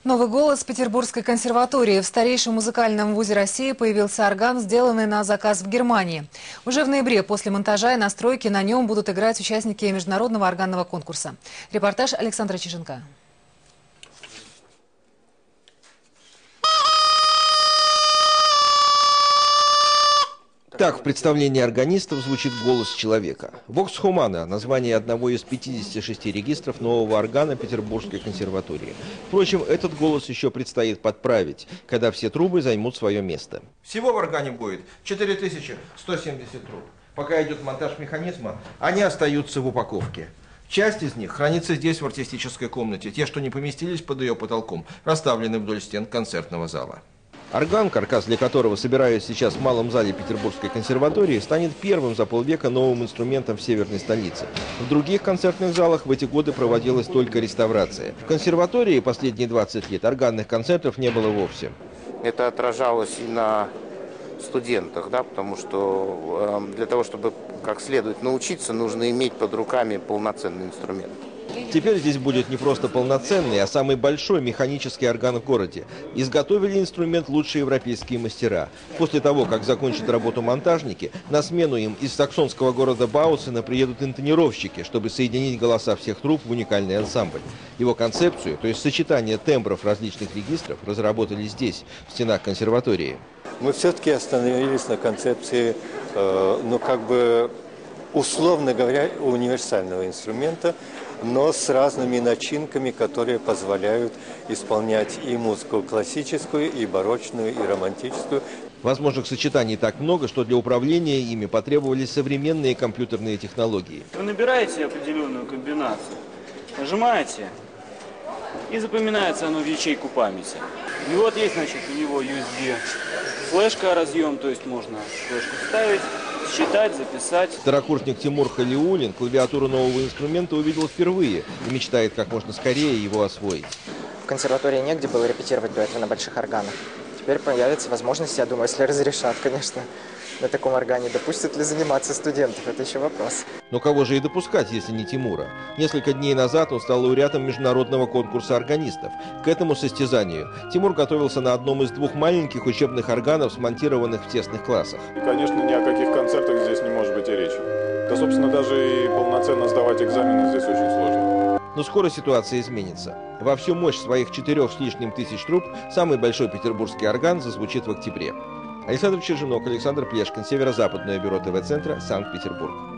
Новый голос Петербургской консерватории. В старейшем музыкальном вузе России появился орган, сделанный на заказ в Германии. Уже в ноябре после монтажа и настройки на нем будут играть участники международного органного конкурса. Репортаж Александра Чиженко. Так в представлении органистов звучит голос человека. «Вокс Хумана» – название одного из 56 регистров нового органа Петербургской консерватории. Впрочем, этот голос еще предстоит подправить, когда все трубы займут свое место. Всего в органе будет 4170 труб. Пока идет монтаж механизма, они остаются в упаковке. Часть из них хранится здесь, в артистической комнате. Те, что не поместились под ее потолком, расставлены вдоль стен концертного зала. Орган, каркас для которого собирают сейчас в малом зале Петербургской консерватории, станет первым за полвека новым инструментом в северной столице. В других концертных залах в эти годы проводилась только реставрация. В консерватории последние 20 лет органных концертов не было вовсе. Это отражалось и на студентах, да, потому что для того, чтобы как следует научиться, нужно иметь под руками полноценный инструмент. Теперь здесь будет не просто полноценный, а самый большой механический орган в городе. Изготовили инструмент лучшие европейские мастера. После того, как закончат работу монтажники, на смену им из саксонского города Баусена приедут интонировщики, чтобы соединить голоса всех труб в уникальный ансамбль. Его концепцию, то есть сочетание тембров различных регистров, разработали здесь, в стенах консерватории. Мы все-таки остановились на концепции, условно говоря, универсального инструмента, но с разными начинками, которые позволяют исполнять и музыку классическую, и барочную, и романтическую. Возможных сочетаний так много, что для управления ими потребовались современные компьютерные технологии. Вы набираете определенную комбинацию, нажимаете, и запоминается оно в ячейку памяти. И вот есть, значит, у него USB флешка, разъем, то есть можно флешку вставить, считать, записать. Второкурсник Тимур Халиуллин клавиатуру нового инструмента увидел впервые и мечтает как можно скорее его освоить. В консерватории негде было репетировать до этого на больших органах. Теперь появится возможность, я думаю, если разрешат, конечно, на таком органе. Допустят ли заниматься студентов, это еще вопрос. Но кого же и допускать, если не Тимура? Несколько дней назад он стал лауреатом международного конкурса органистов. К этому состязанию Тимур готовился на одном из двух маленьких учебных органов, смонтированных в тесных классах. И, конечно, ни о каких концертах здесь не может быть и речи. Да, собственно, даже и полноценно сдавать экзамены здесь очень сложно. Но скоро ситуация изменится. Во всю мощь своих 4 с лишним тысяч труб самый большой петербургский орган зазвучит в октябре. Александр Чиженок, Александр Плешкин, Северо-Западное бюро ТВ-центра, Санкт-Петербург.